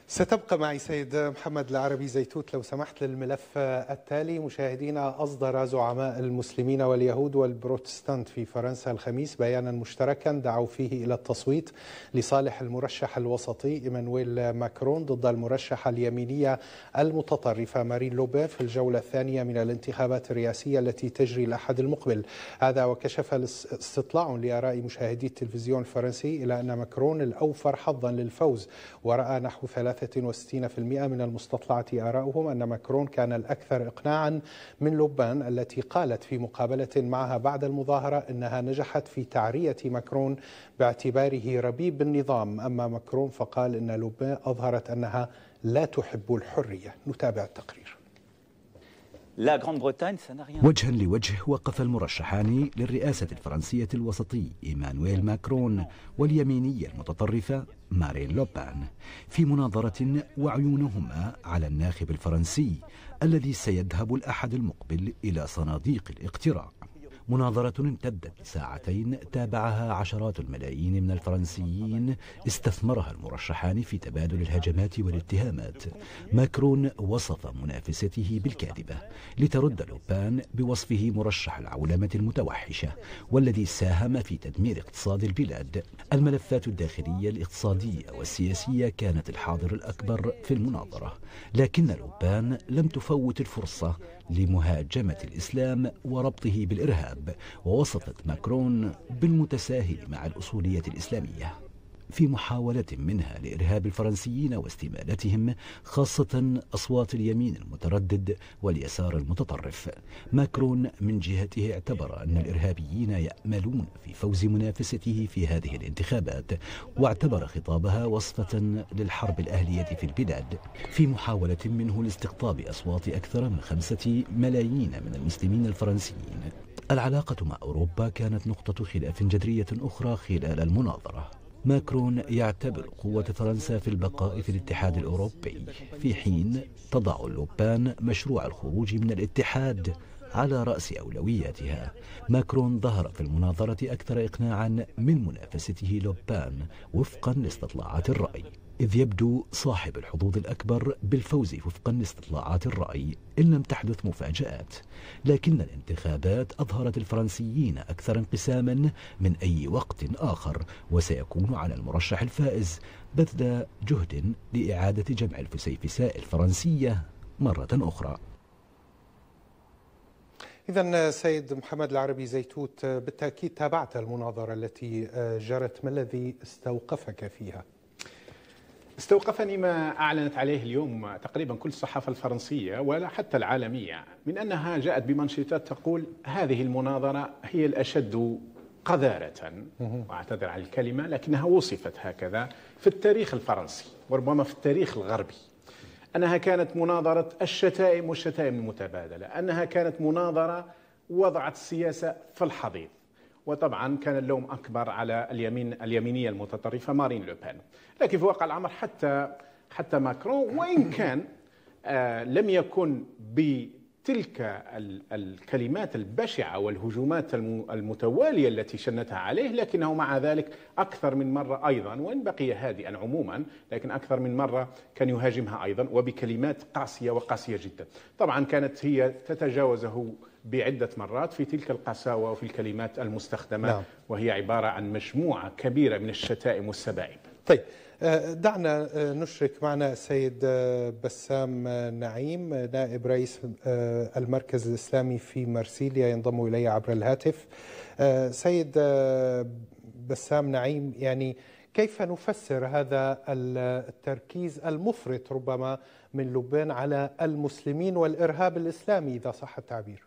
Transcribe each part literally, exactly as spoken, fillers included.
ستبقى معي سيد محمد العربي زيتوت لو سمحت للملف التالي. مشاهدينا، أصدر زعماء المسلمين واليهود والبروتستانت في فرنسا الخميس بيانا مشتركا دعوا فيه إلى التصويت لصالح المرشح الوسطي إيمانويل ماكرون ضد المرشحة اليمينية المتطرفة مارين لوبين في الجولة الثانية من الانتخابات الرئاسية التي تجري الأحد المقبل. هذا وكشف استطلاع لآراء مشاهدي التلفزيون الفرنسي إلى أن ماكرون الأوفر حظا للفوز، ورأى نحو ثلاثة وستين بالمئة من المستطلعة آراؤهم أن ماكرون كان الأكثر إقناعا من لوبان التي قالت في مقابلة معها بعد المظاهرة إنها نجحت في تعرية ماكرون باعتباره ربيب بالنظام. أما ماكرون فقال إن لوبان أظهرت أنها لا تحب الحرية. نتابع التقرير. وجها لوجه وقف المرشحان للرئاسة الفرنسية الوسطي إيمانويل ماكرون واليمينية المتطرفة مارين لوبان في مناظرة وعيونهما على الناخب الفرنسي الذي سيذهب الأحد المقبل إلى صناديق الاقتراع. مناظرة امتدت ساعتين تابعها عشرات الملايين من الفرنسيين استثمرها المرشحان في تبادل الهجمات والاتهامات. ماكرون وصف منافسته بالكاذبة لترد لوبان بوصفه مرشح العولمة المتوحشة والذي ساهم في تدمير اقتصاد البلاد. الملفات الداخلية الاقتصادية والسياسية كانت الحاضر الأكبر في المناظرة، لكن لوبان لم تفوت الفرصة لمهاجمة الإسلام وربطه بالإرهاب، ووصفت ماكرون بالمتساهل مع الأصولية الإسلامية في محاولة منها لإرهاب الفرنسيين واستمالتهم، خاصة أصوات اليمين المتردد واليسار المتطرف. ماكرون من جهته اعتبر أن الإرهابيين يأملون في فوز منافسته في هذه الانتخابات، واعتبر خطابها وصفة للحرب الأهلية في البلاد في محاولة منه لاستقطاب أصوات أكثر من خمسة ملايين من المسلمين الفرنسيين. العلاقة مع أوروبا كانت نقطة خلاف جذرية أخرى خلال المناظرة. ماكرون يعتبر قوة فرنسا في البقاء في الاتحاد الأوروبي، في حين تضع لوبان مشروع الخروج من الاتحاد على رأس أولوياتها. ماكرون ظهر في المناظرة أكثر إقناعا من منافسته لوبان وفقا لاستطلاعات الرأي، إذ يبدو صاحب الحظوظ الأكبر بالفوز وفقا لاستطلاعات الرأي إن لم تحدث مفاجآت. لكن الانتخابات أظهرت الفرنسيين أكثر انقساما من أي وقت آخر، وسيكون على المرشح الفائز بذل جهد لإعادة جمع الفسيفساء الفرنسية مرة أخرى. إذن سيد محمد العربي زيتوت، بالتأكيد تابعت المناظرة التي جرت، ما الذي استوقفك فيها؟ استوقفني ما أعلنت عليه اليوم تقريبا كل الصحافة الفرنسية ولا حتى العالمية، من أنها جاءت بمنشطات تقول هذه المناظرة هي الأشد قذارة، وأعتذر عن الكلمة، لكنها وصفت هكذا في التاريخ الفرنسي وربما في التاريخ الغربي، أنها كانت مناظرة الشتائم والشتائم المتبادلة، أنها كانت مناظرة وضعت السياسة في الحضيض. وطبعا كان اللوم أكبر على اليمين اليمينية المتطرفة مارين لوبان. لكن في واقع الأمر حتى حتى ماكرون، وإن كان آه لم يكن بتلك الكلمات البشعة والهجومات المتوالية التي شنتها عليه، لكنه مع ذلك أكثر من مرة أيضا، وإن بقي هادئا عموما، لكن أكثر من مرة كان يهاجمها أيضا وبكلمات قاسية وقاسية جدا. طبعا كانت هي تتجاوزه بعدة مرات في تلك القساوة وفي الكلمات المستخدمة. نعم. وهي عبارة عن مجموعة كبيرة من الشتائم والسبائب. طيب، دعنا نشرك معنا السيد بسام نعيم، نائب رئيس المركز الإسلامي في مرسيليا، ينضم إلي عبر الهاتف. سيد بسام نعيم، يعني كيف نفسر هذا التركيز المفرط ربما من لوبان على المسلمين والإرهاب الإسلامي إذا صح التعبير؟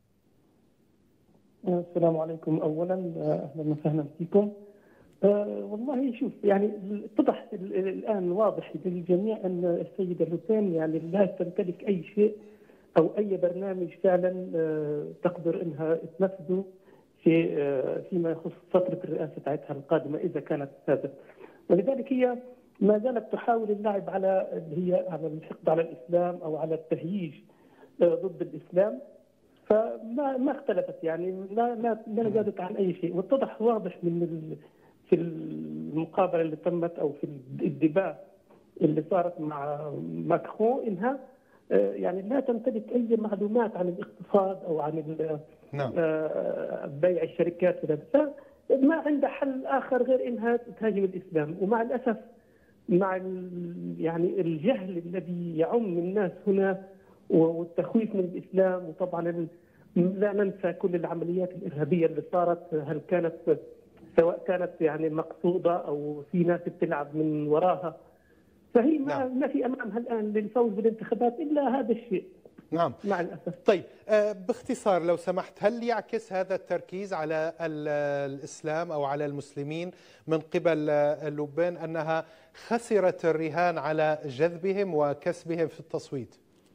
السلام عليكم. أولا أهلا وسهلا فيكم. أه والله شوف، يعني اتضح الآن واضح للجميع أن السيدة لوبان يعني لا تمتلك أي شيء أو أي برنامج فعلا أه تقدر أنها تنفذه في أه فيما يخص فترة الرئاسة تاعتها القادمة إذا كانت فازت، ولذلك هي ما زالت تحاول اللعب على اللي هي على الحقد على الإسلام أو على التهييج أه ضد الإسلام. فما ما اختلفت، يعني لا لا لا زادت عن اي شيء، واتضح واضح من في المقابله اللي تمت او في الدباء اللي صارت مع ماكرون انها يعني لا تمتلك اي معلومات عن الاقتصاد او عن نعم. بيع الشركات ولا، ما عندها حل اخر غير انها تهاجم الاسلام. ومع الاسف مع يعني الجهل الذي يعم الناس هنا والتخويف من الاسلام، وطبعا لا ننسى كل العمليات الارهابيه اللي صارت، هل كانت سواء كانت يعني مقصوده او في ناس بتلعب من وراها، فهي ما, نعم. ما في امامها الان للفوز بالانتخابات الا هذا الشيء. نعم مع الاسف. طيب باختصار لو سمحت، هل يعكس هذا التركيز على الاسلام او على المسلمين من قبل لوبين انها خسرت الرهان على جذبهم وكسبهم في التصويت؟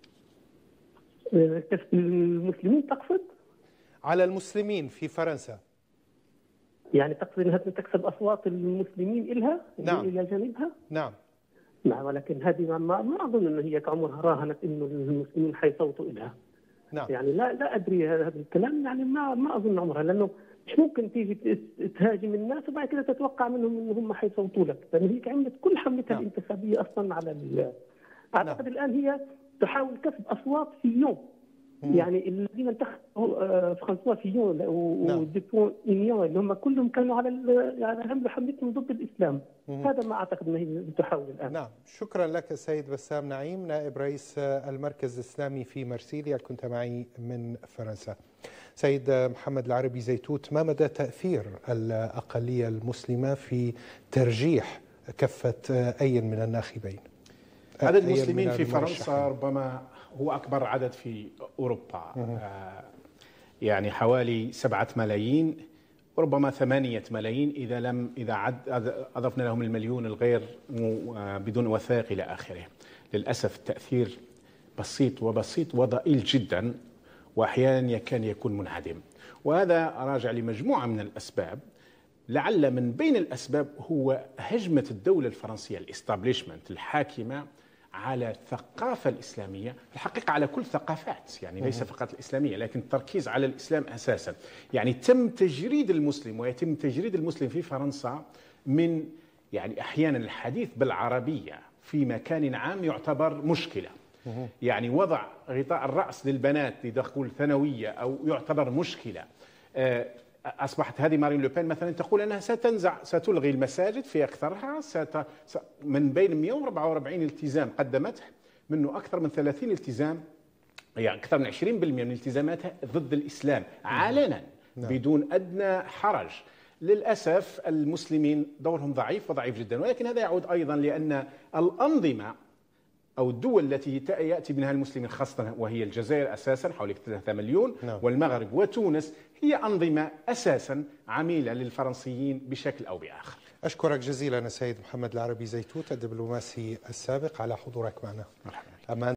كسب المسلمين تقصد؟ على المسلمين في فرنسا. يعني تقصد انها تكسب اصوات المسلمين الها؟ نعم. الى جانبها؟ نعم. نعم، ولكن هذه ما, ما اظن ان هي كعمرها راهنت انه المسلمين حيصوتوا لها. نعم. يعني لا لا ادري هذا الكلام، يعني ما ما اظن عمرها، لانه مش ممكن تيجي تهاجم الناس وبعد كده تتوقع منهم ان هم حيصوتوا لك، لان هي عملت كل حملتها نعم. الانتخابيه اصلا على ال... اعتقد نعم. الان هي تحاول كسب اصوات فيون. يعني الذين انتخبوا فرانسوا فيون وديبون إنيون اللي هم كلهم كانوا على يعني عملوا حملتهم ضد الاسلام. مم. هذا ما اعتقد انها هي تحاول الان. نعم، شكرا لك سيد بسام نعيم نائب رئيس المركز الاسلامي في مرسيليا، كنت معي من فرنسا. سيد محمد العربي زيتوت، ما مدى تاثير الاقليه المسلمه في ترجيح كفه اي من الناخبين؟ عدد المسلمين في فرنسا ربما هو أكبر عدد في أوروبا، آه يعني حوالي سبعة ملايين، ربما ثمانية ملايين إذا لم إذا عد أضفنا لهم المليون الغير بدون وثائق إلى آخره. للأسف التأثير بسيط وبسيط وضئيل جدا، وأحيانا يكاد يكون منعدم، وهذا راجع لمجموعة من الأسباب. لعل من بين الأسباب هو هجمة الدولة الفرنسية الاستابليشمنت الحاكمة على الثقافة الإسلامية، في الحقيقة على كل ثقافات، يعني ليس فقط الإسلامية، لكن التركيز على الإسلام أساسا. يعني تم تجريد المسلم ويتم تجريد المسلم في فرنسا من يعني أحيانا الحديث بالعربية في مكان عام يعتبر مشكلة. يعني وضع غطاء الرأس للبنات لدخول ثانوية أو يعتبر مشكلة. أصبحت هذه مارين لوبين مثلا تقول أنها ستنزع ستلغي المساجد في أكثرها، ست... من بين مئة وأربعة وأربعين التزام قدمته منه أكثر من ثلاثين التزام، يعني أكثر من عشرين بالمئة من التزاماتها ضد الإسلام علنا بدون أدنى حرج. للأسف المسلمين دورهم ضعيف وضعيف جدا، ولكن هذا يعود أيضا لأن الأنظمة أو الدول التي يأتي منها المسلمين خاصة وهي الجزائر أساسا حوالي ثلاثة مليون نعم. والمغرب وتونس هي أنظمة أساسا عميلة للفرنسيين بشكل أو بآخر. أشكرك جزيلا السيد محمد العربي زيتوت الدبلوماسي السابق على حضورك معنا. مرحبا.